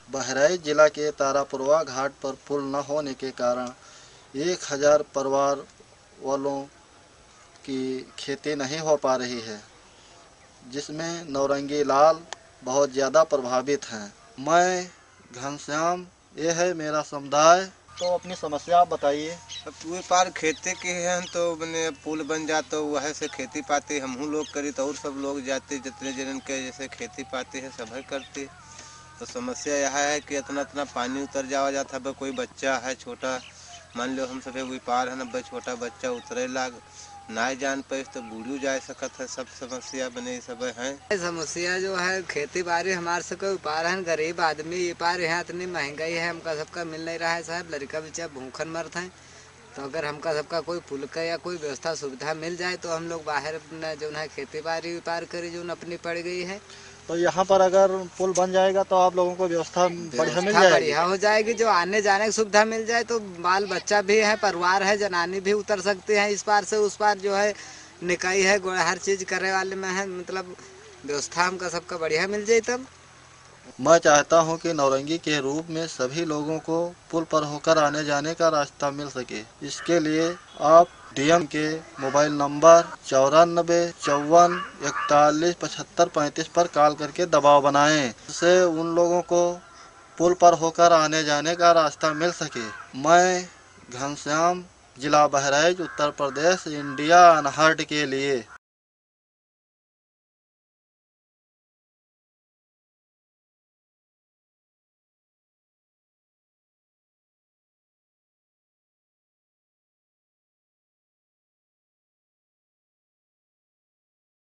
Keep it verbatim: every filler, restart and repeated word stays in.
बहराइच जिला के तारापुरवा घाट पर पुल न होने के कारण एक हजार परिवार वालों की खेती नहीं हो पा रही है, जिसमें नौरंगी लाल बहुत ज़्यादा प्रभावित हैं। मैं घनश्याम, ये है मेरा समुदाय। तो अपनी समस्या आप बताइए। अब पूरे पार खेती के हैं तो मैंने पुल बन जाता तो वह से खेती पाती हम लोग करी तो और सब लोग जाते जितने जन के जैसे खेती पाती है सब करते। तो समस्या यह है कि इतना इतना पानी उतर जावा जाता है। कोई बच्चा है छोटा, मान लो हम सब कोई पार है ना, छोटा बच्चा उतरे लाग ना जान पाए तो बूढ़ी जा सकता है। सब समस्या बने सब है। समस्या जो है खेती बाड़ी हमारे से कोई पार है, गरीब आदमी ये पार यहाँ इतनी महंगाई है, हमका सबका मिल नहीं रहा है साहब। लड़का बच्चा भूखन मरते हैं। तो अगर हमका सबका कोई पुल का या कोई व्यवस्था सुविधा मिल जाए तो हम लोग बाहर जो है खेती बाड़ी पार करी जो अपनी पड़ गई है। तो यहाँ पर अगर पुल बन जाएगा तो आप लोगों को व्यवस्था बढ़िया मिल जाएगी। बढ़िया हो जाएगी, जो आने जाने की सुविधा मिल जाए तो बाल बच्चा भी है, परिवार है, जनानी भी उतर सकते हैं इस पार से उस पार। जो है निकाई है, हर चीज करे वाले में है, मतलब व्यवस्था हमका सबका बढ़िया मिल जाए। तब मैं चाहता हूं कि नौरंगी के रूप में सभी लोगों को पुल पर होकर आने जाने का रास्ता मिल सके। इसके लिए आप डीएम के मोबाइल नंबर चौरानबे चौवन इकतालीस पचहत्तर पैंतीस पर कॉल करके दबाव बनाएं, जिससे उन लोगों को पुल पर होकर आने जाने का रास्ता मिल सके। मैं घनश्याम, जिला बहराइच, उत्तर प्रदेश, इंडिया अनहर्ड के लिए।